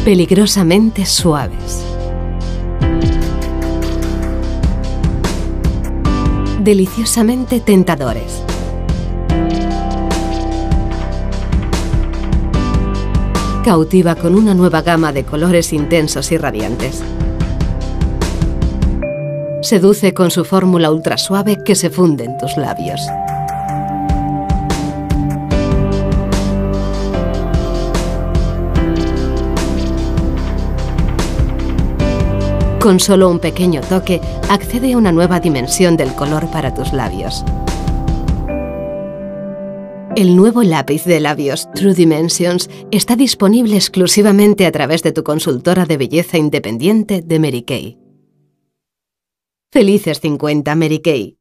Peligrosamente suaves. Deliciosamente tentadores. Cautiva con una nueva gama de colores intensos y radiantes. Seduce con su fórmula ultra suave que se funde en tus labios. Con solo un pequeño toque, accede a una nueva dimensión del color para tus labios. El nuevo lápiz de labios True Dimensions está disponible exclusivamente a través de tu consultora de belleza independiente de Mary Kay. ¡Felices 50, Mary Kay!